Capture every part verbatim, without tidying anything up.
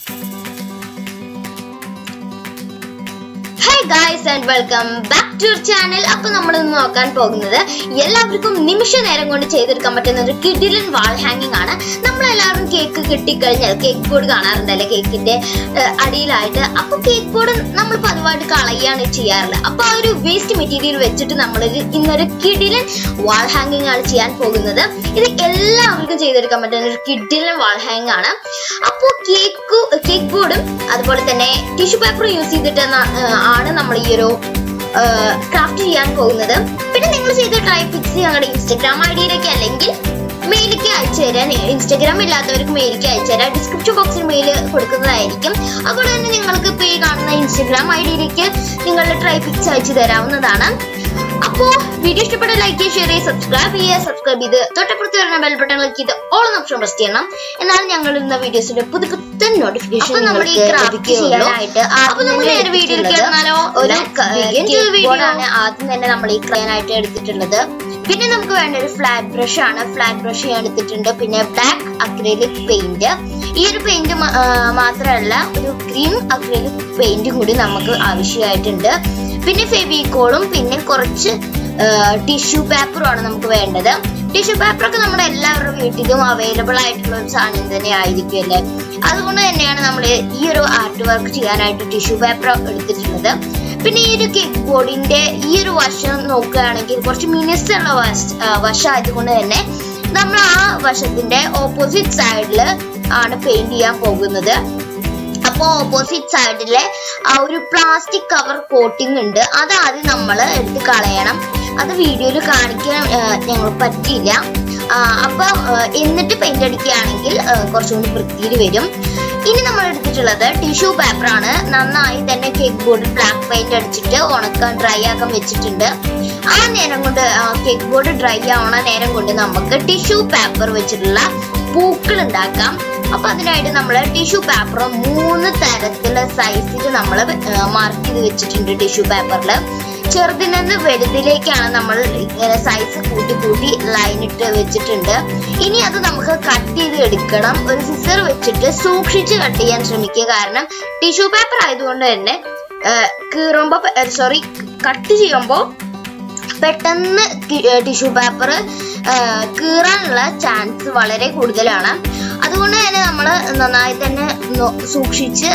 Hi guys and welcome back to our channel. അപ്പോൾ നമ്മൾ ഇന്ന് നോക്കാൻ പോകുന്നത് എല്ലാവർക്കും നിമിഷ നേരം കൊണ്ട് ചെയ്തെടുക്കാൻ പറ്റുന്ന ഒരു കിഡിലൻ വാൾ ഹാങ്ങിങ് ആണ്. നമ്മൾ എല്ലാവരും കേക്ക് കിട്ടിക്കഴിഞ്ഞാൽ കേക്ക് ബോർഡ് കാണാറുണ്ടല്ലേ കേക്കിന്റെ അടിയിലായിട്ട്. അപ്പോൾ കേക്ക് ബോർഡ് നമ്മൾ പതിവായിട്ട് കളയാണ് ചെയ്യാറുള്ളത്. അപ്പോൾ ആ ഒരു വേസ്റ്റ് മെറ്റീരിയൽ വെച്ചിട്ട് നമ്മൾ ഇന്നൊരു കിഡിലൻ വാൾ ഹാങ്ങിങ് ആണ് ചെയ്യാൻ പോകുന്നത്. ഇത് എല്ലാവർക്കും ചെയ്തെടുക്കാൻ പറ്റുന്ന ഒരു കിഡിലൻ വാൾ ഹാങ്ങിങ് ആണ്. അപ്പോൾ കേക്ക് കേക്ക് ബോർഡും അതുപോലെ തന്നെ ടിഷ്യൂ പേപ്പർ യൂസ് ചെയ്തിട്ട് ആണ് നമ്മൾ ഈ ഒരു ക്രാഫ്റ്റ് ചെയ്യാൻ പോകുന്നത്. പിന്നെ നിങ്ങൾ ചെയ്ത ട്രൈ പിക്സ് ഞങ്ങളുടെ ഇൻസ്റ്റാഗ്രാം ഐ ഡിയിലേക്ക് അല്ലെങ്കിൽ മെയിലേക്ക് അയച്ചു തരാൻ, ഇൻസ്റ്റാഗ്രാം ഇല്ലാത്തവർക്ക് മെയിലേക്ക് അയച്ചു തരാം. ഡിസ്ക്രിപ്ഷൻ ബോക്സിൽ മെയിൽ കൊടുക്കുന്നതായിരിക്കും. അതുപോലെ തന്നെ നിങ്ങൾക്ക് ഇപ്പോൾ ഈ കാണുന്ന ഇൻസ്റ്റാഗ്രാം ഐ ഡിയിലേക്ക് നിങ്ങളുടെ ട്രൈ പിക്സ് അയച്ചു തരാവുന്നതാണ്. അപ്പോൾ വീഡിയോ ഇഷ്ടപ്പെട്ട ലൈക്ക് ചെയ്യുക, ഷെയർ ചെയ്യുക, സബ്സ്ക്രൈബ് ചെയ്യുക. സബ്സ്ക്രൈബ് ചെയ്ത് തൊട്ടപ്പുറത്ത് വരുന്ന ബെൽ ബട്ടൺ ക്ലിക്ക് ചെയ്ത് ഓൾ എന്ന ഓപ്ഷൻ പ്രസ് ചെയ്യണം. എന്നാൽ ഞങ്ങൾ ഇടുന്ന വീഡിയോസിന്റെ പുതു പുത്തൻ നോട്ടിഫിക്കേഷൻ നമ്മൾ ഈ ക്രാഫ്റ്റ് ചെയ്യാനായിട്ട് അപ്പോൾ നമ്മൾ നേരെ വീഡിയോയിലേക്ക് വന്നാലോ. ഒരു വീഡിയോ ആണ് ആദ്യം തന്നെ നമ്മൾ ഈ ക്രയാനായിട്ട് എടുത്തിട്ടുള്ളത്. പിന്നെ നമുക്ക് വേണ്ട ഒരു ഫ്ലാറ്റ് ബ്രഷ് ആണ്. ഫ്ലാറ്റ് ബ്രഷ് ഞാൻ എടുത്തിട്ടുണ്ട്. പിന്നെ ബ്ലാക്ക് അക്രിലിക് പെയിന്റ്. ഈ ഒരു പെയിന്റ് മാത്രമല്ല ഒരു ഗ്രീൻ അക്രിലിക് പെയിന്റും കൂടി നമുക്ക് ആവശ്യമായിട്ടുണ്ട്. പിന്നെ ഫെവിക്കോളും പിന്നെ കുറച്ച് ടിഷ്യൂ പേപ്പറും ആണ് നമുക്ക് വേണ്ടത്. ടിഷ്യൂ പേപ്പറൊക്കെ നമ്മുടെ എല്ലാവരുടെ വീട്ടിലും അവൈലബിൾ ആയിട്ടുള്ള ഒരു സാധനം തന്നെ ആയിരിക്കും അല്ലേ. അതുകൊണ്ട് തന്നെയാണ് നമ്മൾ ഈ ഒരു ആർട്ട് വർക്ക് ചെയ്യാനായിട്ട് ടിഷ്യൂ പേപ്പർ എടുത്തിട്ടുള്ളത്. പിന്നെ ഈ ഒരു കേക്ക് ബോർഡിന്റെ ഈ ഒരു വശം നോക്കുകയാണെങ്കിൽ കുറച്ച് മിനുസുള്ള വശ വശം ആയതുകൊണ്ട് തന്നെ നമ്മൾ ആ വശത്തിന്റെ ഓപ്പോസിറ്റ് സൈഡിൽ ആണ് പെയിന്റ് ചെയ്യാൻ പോകുന്നത്. അപ്പോൾ ഓപ്പോസിറ്റ് സൈഡിലെ ആ ഒരു പ്ലാസ്റ്റിക് കവർ കോട്ടിംഗ് ഉണ്ട്, അത് ആദ്യം നമ്മൾ എടുത്ത് കളയണം. അത് വീഡിയോയിൽ കാണിക്കാൻ ഞങ്ങൾ പറ്റിയില്ല. അപ്പൊ എന്നിട്ട് പെയിന്റ് അടിക്കുകയാണെങ്കിൽ കുറച്ചുകൂടി വൃത്തിയിൽ വരും. ഇനി നമ്മൾ എടുത്തിട്ടുള്ളത് ടിഷ്യൂ പേപ്പർ ആണ്. നന്നായി തന്നെ കേക്ക് ബോർഡിൽ ബ്ലാക്ക് പെയിന്റ് അടിച്ചിട്ട് ഉണക്കാൻ ഡ്രൈ ആക്കാൻ വെച്ചിട്ടുണ്ട്. ആ നേരം കൊണ്ട് കേക്ക് ബോർഡ് ഡ്രൈ ആവണ നേരം കൊണ്ട് നമുക്ക് ടിഷ്യൂ പേപ്പർ വെച്ചിട്ടുള്ള പൂക്കൾ ഉണ്ടാക്കാം. അപ്പൊ അതിനായിട്ട് നമ്മൾ ടിഷ്യൂ പേപ്പർ മൂന്ന് തരത്തിലുള്ള സൈസിൽ നമ്മൾ മാർക്ക് ചെയ്ത് വെച്ചിട്ടുണ്ട്. ടിഷ്യൂ പേപ്പറിൽ ചെറുതിൽ നിന്ന് വലുതിലേക്കാണ് നമ്മൾ ഇങ്ങനെ സൈസ് കൂട്ടി കൂട്ടി ലൈൻ ഇട്ട് വെച്ചിട്ടുണ്ട്. ഇനി അത് നമുക്ക് കട്ട് ചെയ്ത് എടുക്കണം. ഒരു സിസർ വെച്ചിട്ട് സൂക്ഷിച്ച് കട്ട് ചെയ്യാൻ ശ്രമിക്കുക. കാരണം ടിഷ്യൂ പേപ്പർ ആയതുകൊണ്ട് തന്നെ കീറുമ്പോ സോറി കട്ട് ചെയ്യുമ്പോൾ പെട്ടെന്ന് ടിഷ്യൂ പേപ്പർ കീറാനുള്ള ചാൻസ് വളരെ കൂടുതലാണ്. അതുകൊണ്ട് തന്നെ നമ്മൾ നന്നായി തന്നെ സൂക്ഷിച്ച്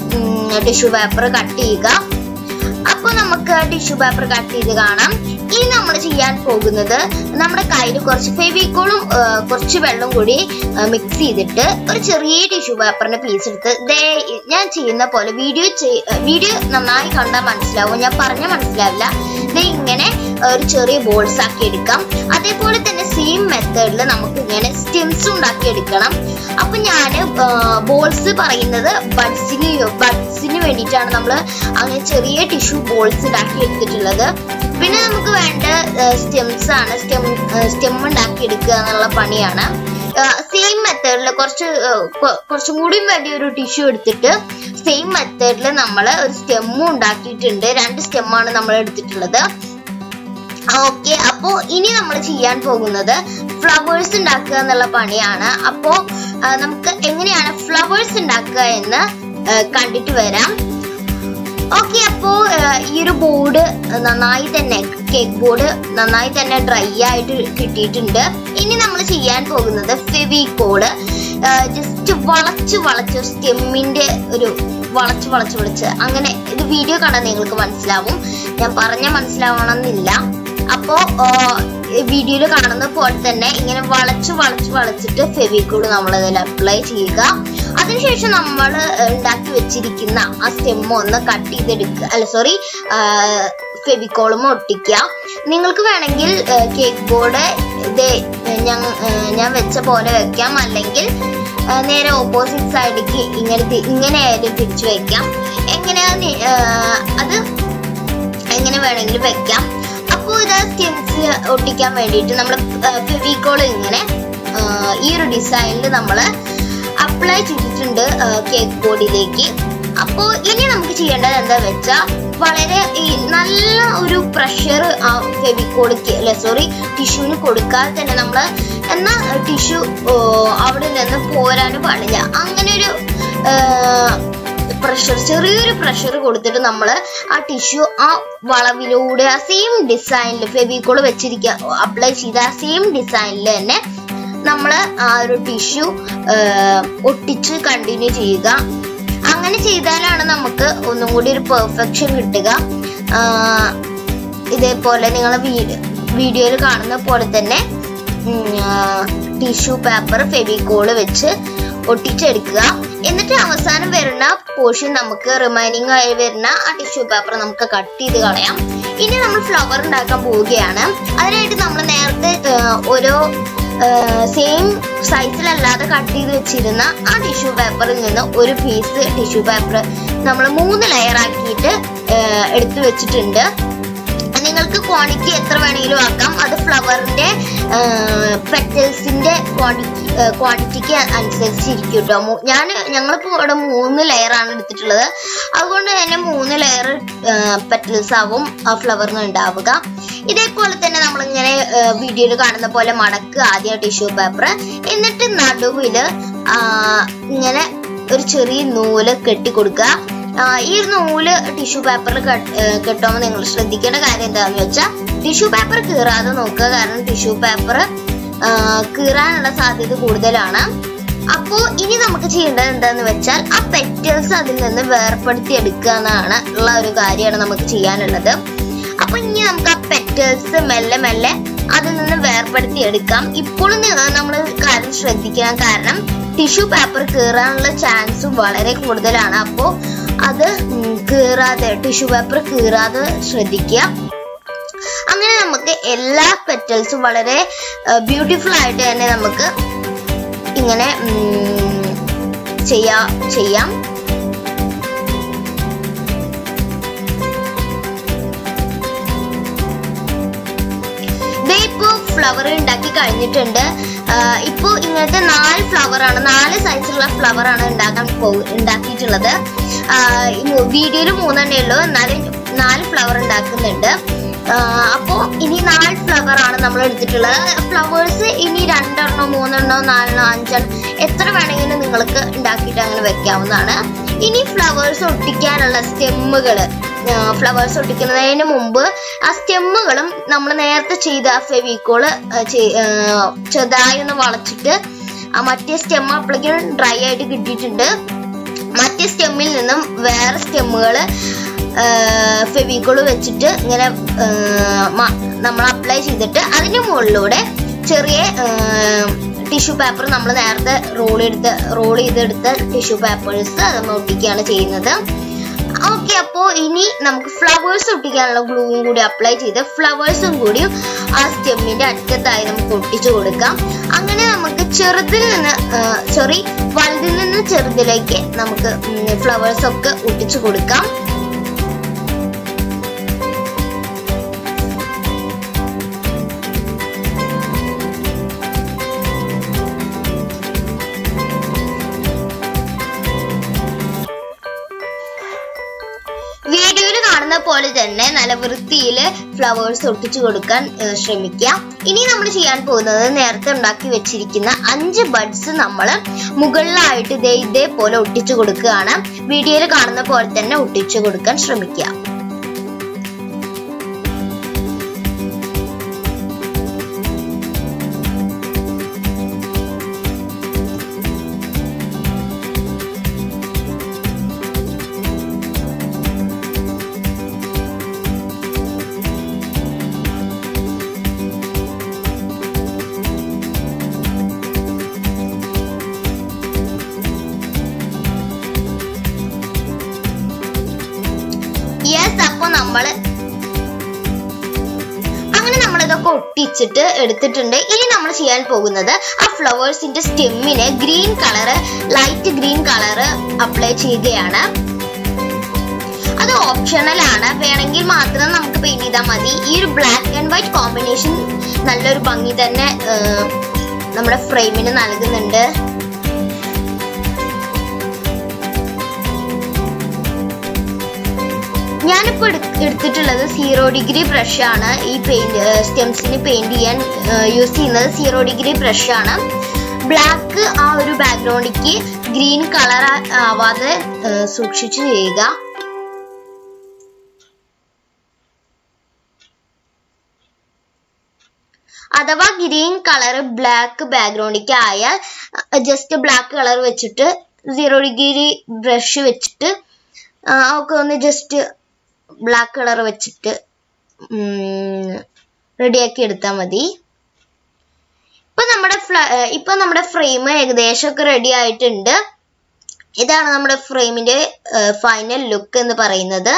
ടിഷ്യൂ പേപ്പർ കട്ട് ചെയ്യുക. അപ്പൊ നമുക്ക് ടിഷ്യൂ പേപ്പർ കട്ട് ചെയ്ത് കാണാം. ഇനി നമ്മൾ ചെയ്യാൻ പോകുന്നത് നമ്മുടെ കയ്യിൽ കുറച്ച് ഫെവിക്കോളും കുറച്ച് വെള്ളം കൂടി മിക്സ് ചെയ്തിട്ട് ഒരു ചെറിയ ടിഷ്യൂ പേപ്പറിന്റെ പീസ് എടുത്ത് ദേ ഞാൻ ചെയ്യുന്ന പോലെ വീഡിയോ വീഡിയോ നന്നായി കണ്ടാൽ മനസ്സിലാവും, ഞാൻ പറഞ്ഞാൽ മനസ്സിലാവില്ല. ദേ ഇങ്ങനെ ഒരു ചെറിയ ബോൾസ് ആക്കി എടുക്കാം. അതേപോലെ തന്നെ സെയിം മെത്തേഡിൽ നമുക്ക് ഇങ്ങനെ സ്റ്റെംസ് ഉണ്ടാക്കി എടുക്കണം. അപ്പൊ ഞാൻ ബോൾസ് പറയുന്നത് ബഡ്സിന് ബഡ്സിന് വേണ്ടിയിട്ടാണ് നമ്മൾ അങ്ങനെ ചെറിയ ടിഷ്യൂ ബോൾസ് ഉണ്ടാക്കി എടുത്തിട്ടുള്ളത്. പിന്നെ നമുക്ക് വേണ്ട സ്റ്റെംസ് ആണ്. സ്റ്റെം സ്റ്റെം ഉണ്ടാക്കി എടുക്കുക എന്നുള്ള പണിയാണ്. സെയിം മെത്തേഡിൽ കുറച്ച് കുറച്ചും കൂടി വലിയൊരു ടിഷ്യൂ എടുത്തിട്ട് സെയിം മെത്തേഡിൽ നമ്മൾ ഒരു സ്റ്റെമ്മും ഉണ്ടാക്കിയിട്ടുണ്ട്. രണ്ട് സ്റ്റെമ്മാണ് നമ്മൾ എടുത്തിട്ടുള്ളത്. ഓക്കെ, അപ്പോ ഇനി നമ്മൾ ചെയ്യാൻ പോകുന്നത് ഫ്ലവേഴ്സ് ഉണ്ടാക്കുക എന്നുള്ള പണിയാണ്. അപ്പോ നമുക്ക് എങ്ങനെയാണ് ഫ്ലവേഴ്സ് ഉണ്ടാക്കുക എന്ന് കണ്ടിട്ട് വരാം. ഓക്കെ, അപ്പോ ഈ ഒരു ബോർഡ് നന്നായി തന്നെ കേക്ക് ബോർഡ് നന്നായി തന്നെ ഡ്രൈ ആയിട്ട് കിട്ടിയിട്ടുണ്ട്. ഇനി നമ്മൾ ചെയ്യാൻ പോകുന്നത് ഫെവിക്കോള് ജസ്റ്റ് വളച്ച് വളച്ച് സ്റ്റെമ്മിന്റെ ഒരു വളച്ച് വളച്ച് വളച്ച് അങ്ങനെ ഇത് വീഡിയോ കണ്ടാൽ നിങ്ങൾക്ക് മനസ്സിലാവും, ഞാൻ പറഞ്ഞ മനസ്സിലാവണമെന്നില്ല. അപ്പോ വീഡിയോയിൽ കാണുന്ന പോലെ തന്നെ ഇങ്ങനെ വളച്ച് വളച്ച് വളച്ചിട്ട് ഫെവിക്കോൾ നമ്മൾ അതിൽ അപ്ലൈ ചെയ്യുക. അതിനുശേഷം നമ്മൾ ഉണ്ടാക്കി വെച്ചിരിക്കുന്ന ആ സ്റ്റെമ്മ് ഒന്ന് കട്ട് ചെയ്തെടുക്കുക, അല്ല സോറി ഫെവിക്കോളും ഒട്ടിക്കുക. നിങ്ങൾക്ക് വേണമെങ്കിൽ കേക്ക് ബോർഡ് ഇത് ഞാൻ വെച്ച പോലെ വെക്കാം, അല്ലെങ്കിൽ നേരെ ഓപ്പോസിറ്റ് സൈഡിലേക്ക് ഇങ്ങനെ ഇങ്ങനെ ആയാലും തിരിച്ചു വെക്കാം. എങ്ങനെയാ അത് എങ്ങനെ വേണമെങ്കിലും വെക്കാം. അപ്പോൾ ഇത് സ്റ്റെംസ് ഒട്ടിക്കാൻ വേണ്ടിയിട്ട് നമ്മൾ ഫെവിക്കോൾ ഇങ്ങനെ ഈ ഒരു ഡിസൈനിൽ നമ്മൾ അപ്ലൈ ചെയ്തിട്ടുണ്ട് കേക്ക് ബോർഡിലേക്ക്. അപ്പോൾ ഇനി നമുക്ക് ചെയ്യേണ്ടത് എന്താ വെച്ചാൽ വളരെ നല്ല ഒരു പ്രഷർ ആ ഫെവിക്കോളിക്ക് അല്ലെ സോറി ടിഷ്യൂവിന് കൊടുക്കാതെ തന്നെ നമ്മൾ എന്നാൽ ടിഷ്യൂ അവിടെ നിന്ന് പോരാനും പാടില്ല. അങ്ങനെ ഒരു പ്രഷർ ചെറിയൊരു പ്രഷർ കൊടുത്തിട്ട് നമ്മൾ ആ ടിഷ്യൂ ആ വളവിലൂടെ ആ സെയിം ഡിസൈനിൽ ഫെവിക്കോൾ വെച്ചിരിക്കുക അപ്ലൈ ചെയ്ത ആ സെയിം ഡിസൈനിൽ തന്നെ നമ്മൾ ആ ഒരു ടിഷ്യൂ ഒട്ടിച്ച് കണ്ടിന്യൂ ചെയ്യുക. അങ്ങനെ ചെയ്താലാണ് നമുക്ക് ഒന്നും കൂടി ഒരു പെർഫെക്ഷൻ കിട്ടുക. ഇതേപോലെ നിങ്ങൾ വീഡിയോയിൽ കാണുന്ന പോലെ തന്നെ ടിഷ്യൂ പേപ്പർ ഫെവിക്കോള് വെച്ച് ഒട്ടിച്ചെടുക്കുക. എന്നിട്ട് അവസാനം വരുന്ന പോർഷൻ നമുക്ക് റിമൈനിങ് ആയി വരുന്ന ആ ടിഷ്യൂ പേപ്പർ നമുക്ക് കട്ട് ചെയ്ത് കളയാം. ഇനി നമ്മൾ ഫ്ലവർ ഉണ്ടാക്കാൻ പോവുകയാണ്. അതിനായിട്ട് നമ്മൾ നേരത്തെ ഓരോ സെയിം സൈസിലല്ലാതെ കട്ട് ചെയ്ത് വെച്ചിരുന്ന ആ ടിഷ്യൂ പേപ്പറിൽ നിന്ന് ഒരു പീസ് ടിഷ്യൂ പേപ്പർ നമ്മൾ മൂന്ന് ലെയർ ആക്കിയിട്ട് എടുത്തു വെച്ചിട്ടുണ്ട്. നിങ്ങൾക്ക് ക്വാണ്ടിറ്റി എത്ര വേണമെങ്കിലും ആക്കാം. അത് ഫ്ലവറിന്റെ പെറ്റൽസിന്റെ ക്വാണ്ടിറ്റി ക്വാണ്ടിറ്റിക്ക് അനുസരിച്ചിരിക്കും കേട്ടോ. ഞാൻ ഞങ്ങളിപ്പോൾ ഇവിടെ മൂന്ന് ലെയർ ആണ് എടുത്തിട്ടുള്ളത്. അതുകൊണ്ട് തന്നെ മൂന്ന് ലെയർ പെറ്റൽസ് ആവും ആ ഫ്ലവറിന് ഉണ്ടാവുക. ഇതേപോലെ തന്നെ നമ്മളിങ്ങനെ വീഡിയോയിൽ കാണുന്ന പോലെ മടക്കുക ആദ്യം ടിഷ്യൂ പേപ്പർ. എന്നിട്ട് നടുവില് ഇങ്ങനെ ഒരു ചെറിയ നൂല് കെട്ടിക്കൊടുക്കുക. ഈ നൂല് ടിഷ്യൂ പേപ്പറിൽ കെട്ടുമ്പോൾ നിങ്ങൾ ശ്രദ്ധിക്കേണ്ട കാര്യം എന്താണെന്ന് വെച്ചാൽ ടിഷ്യൂ പേപ്പർ കീറാതെ നോക്കുക. കാരണം ടിഷ്യൂ പേപ്പർ കീറാനുള്ള സാധ്യത കൂടുതലാണ്. അപ്പോൾ ഇനി നമുക്ക് ചെയ്യേണ്ടത് എന്താന്ന് വെച്ചാൽ ആ പെറ്റൽസ് അതിൽ നിന്ന് വേർപ്പെടുത്തി എടുക്കുക എന്നാണ് ഉള്ള ഒരു കാര്യമാണ് നമുക്ക് ചെയ്യാനുള്ളത്. അപ്പൊ ഇനി നമുക്ക് ആ പെറ്റൽസ് മെല്ലെ മെല്ലെ അതിൽ നിന്ന് വേർപ്പെടുത്തി എടുക്കാം. ഇപ്പോഴും നമ്മൾ കാര്യം ശ്രദ്ധിക്കണം, കാരണം ടിഷ്യൂ പേപ്പർ കീറാനുള്ള ചാൻസ് വളരെ കൂടുതലാണ്. അപ്പോൾ അത് കീറാതെ ടിഷ്യൂ പേപ്പർ കീറാതെ ശ്രദ്ധിക്കുക. അങ്ങനെ നമുക്ക് എല്ലാ പെറ്റൽസും വളരെ ബ്യൂട്ടിഫുൾ ആയിട്ട് തന്നെ നമുക്ക് ഇങ്ങനെ ചെയ്യാ ചെയ്യാം ഇപ്പൊ ഫ്ലവർ ഉണ്ടാക്കി കഴിഞ്ഞിട്ടുണ്ട്. ഇപ്പൊ ഇങ്ങനത്തെ നാല് ഫ്ലവർ ആണ് നാല് സൈസിലുള്ള ഫ്ലവർ ആണ് ഉണ്ടാക്കാൻ പോ ഉണ്ടാക്കിയിട്ടുള്ളത്. വീഡിയോയിൽ മൂന്നെണ്ണേ ഉള്ളൂ, എന്നാലും നാല് ഫ്ലവർ ഉണ്ടാക്കുന്നുണ്ട്. അപ്പോ ഇനി നാല് ഫ്ലവർ ആണ് നമ്മൾ എടുത്തിട്ടുള്ളത്. ഫ്ലവേഴ്സ് ഇനി രണ്ടെണ്ണോ മൂന്നെണ്ണോ നാലെണ്ണോ അഞ്ചെണ്ണോ എത്ര വേണമെങ്കിലും നിങ്ങൾക്ക് ഉണ്ടാക്കിയിട്ട് അങ്ങനെ വെക്കാവുന്നതാണ്. ഇനി ഫ്ലവേഴ്സ് ഒട്ടിക്കാനുള്ള സ്റ്റെമ്മുകള് ഫ്ലവേഴ്സ് ഒട്ടിക്കുന്നതിന് മുമ്പ് ആ സ്റ്റെമ്മുകളും നമ്മൾ നേരത്തെ ചെയ്ത ഫെവിക്കോള് ചെറുതായി ഒന്ന് വളച്ചിട്ട് ആ മറ്റേ സ്റ്റെം അപ്പോഴേക്കും ഡ്രൈ ആയിട്ട് കിട്ടിയിട്ടുണ്ട്. മറ്റേ സ്റ്റെമ്മിൽ നിന്നും വേറെ സ്റ്റെമ്മുകൾ ഫെവിക്കോള് വെച്ചിട്ട് ഇങ്ങനെ നമ്മൾ അപ്ലൈ ചെയ്തിട്ട് അതിന് മുകളിലൂടെ ചെറിയ ടിഷ്യൂ പേപ്പർ നമ്മൾ നേരത്തെ റോൾ എടുത്ത് റോൾ ചെയ്തെടുത്ത ടിഷ്യൂ പേപ്പേഴ്സ് നമ്മൾ ഒട്ടിക്കുകയാണ് ചെയ്യുന്നത്. ഓക്കെ, അപ്പോൾ ഇനി നമുക്ക് ഫ്ലവേഴ്സ് ഒട്ടിക്കാനുള്ള ഗ്ലൂവും കൂടി അപ്ലൈ ചെയ്ത് ഫ്ലവേഴ്സും കൂടി ആ സ്റ്റെമ്മിന്റെ അറ്റത്തായി നമുക്ക് ഒട്ടിച്ചു കൊടുക്കാം. അങ്ങനെ നമുക്ക് ചെറുതിൽ നിന്ന് സോറി വലുതിൽ നിന്ന് ചെറുതിലേക്ക് നമുക്ക് ഫ്ലവേഴ്സ് ഒക്കെ ഒട്ടിച്ചു കൊടുക്കാം. വീഡിയോയിൽ കാണുന്ന പോലെ തന്നെ നല്ല വൃത്തിയിൽ ഫ്ലവേഴ്സ് ഒട്ടിച്ചു കൊടുക്കാൻ ശ്രമിക്കാം. ഇനി നമ്മൾ ചെയ്യാൻ പോകുന്നത് നേരത്തെ ഉണ്ടാക്കി വെച്ചിരിക്കുന്ന അഞ്ച് ബഡ്സ് നമ്മൾ മുകളിലായിട്ട് ഇതേ ഇതേപോലെ ഒട്ടിച്ചു കൊടുക്കുകയാണ്. വീഡിയോയിൽ കാണുന്ന പോലെ തന്നെ ഒട്ടിച്ചു കൊടുക്കാൻ ശ്രമിക്കുക. അപ്പൊ നമ്മള് അങ്ങനെ നമ്മളിതൊക്കെ ഒട്ടിച്ചിട്ട് എടുത്തിട്ടുണ്ട്. ഇനി നമ്മൾ ചെയ്യാൻ പോകുന്നത് ആ ഫ്ലവേഴ്സിന്റെ സ്റ്റെമ്മിന് green colour light green colour apply ചെയ്യുകയാണ്. അത് ഓപ്ഷണൽ ആണ്, വേണമെങ്കിൽ മാത്രം നമുക്ക് പെയിന്റ് ചെയ്താൽ മതി. ഈ ഒരു ബ്ലാക്ക് ആൻഡ് വൈറ്റ് കോമ്പിനേഷൻ നല്ലൊരു ഭംഗി തന്നെ നമ്മുടെ ഫ്രെയിമിന് നൽകുന്നുണ്ട്. ഞാനിപ്പോൾ എടുത്തിട്ടുള്ളത് സീറോ ഡിഗ്രി ബ്രഷ് ആണ്. ഈ പെയിന്റ് സ്റ്റെംസിന് പെയിന്റ് ചെയ്യാൻ യൂസ് ചെയ്യുന്നത് സീറോ ഡിഗ്രി ബ്രഷ് ആണ്. ബ്ലാക്ക് ആ ഒരു ബാക്ക്ഗ്രൗണ്ടിക്ക് ഗ്രീൻ കളർ ആവാതെ സൂക്ഷിച്ചു ചെയ്യുക. അഥവാ ഗ്രീൻ കളർ ബ്ലാക്ക് ബാക്ക്ഗ്രൗണ്ടിലേക്ക് ആയാൽ ജസ്റ്റ് ബ്ലാക്ക് കളർ വെച്ചിട്ട് സീറോ ഡിഗ്രി ബ്രഷ് വെച്ചിട്ട് ഒക്കെ ഒന്ന് ജസ്റ്റ് ബ്ലാക്ക് കളർ വെച്ചിട്ട് റെഡിയാക്കി എടുത്താൽ മതി. ഇപ്പൊ നമ്മുടെ ഇപ്പൊ നമ്മുടെ ഫ്രെയിം ഏകദേശം ഒക്കെ റെഡി ആയിട്ടുണ്ട്. ഇതാണ് നമ്മുടെ ഫ്രെയിമിന്റെ ഫൈനൽ ലുക്ക് എന്ന് പറയുന്നത്.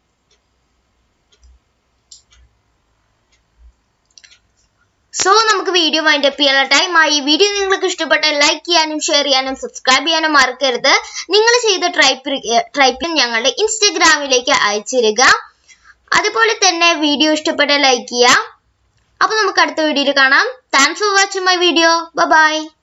സോ നമുക്ക് വീഡിയോ വൈൻഡ് അപ്പ് ചെയ്യാനുള്ള ടൈമായി. ഈ വീഡിയോ നിങ്ങൾക്ക് ഇഷ്ടപ്പെട്ടാൽ ലൈക്ക് ചെയ്യാനും ഷെയർ ചെയ്യാനും സബ്സ്ക്രൈബ് ചെയ്യാനും മറക്കരുത്. നിങ്ങൾ ചെയ്ത ട്രൈപ്പ് ട്രൈപ്പിൽ ഞങ്ങളുടെ ഇൻസ്റ്റഗ്രാമിലേക്ക് അയച്ചിരുക. അതുപോലെ തന്നെ വീഡിയോ ഇഷ്ടപ്പെട്ടാൽ ലൈക്ക് ചെയ്യാം. അപ്പൊ നമുക്ക് അടുത്ത വീഡിയോയിൽ കാണാം. Thanks for watching my video. Bye by.